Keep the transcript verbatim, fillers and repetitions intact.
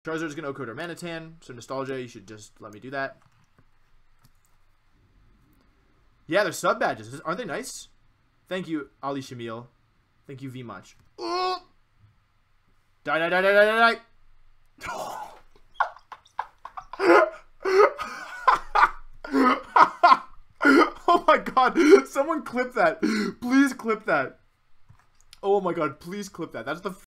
Charizard's gonna O-Code our Manatan, so Nostalgia, you should just let me do that. Yeah, they're sub badges. Aren't they nice? Thank you, Ali Shamil. Thank you V much. Oh! Die, die, die, die, die, die, die. Oh my god, someone clip that. Please clip that. Oh my god, please clip that. That's the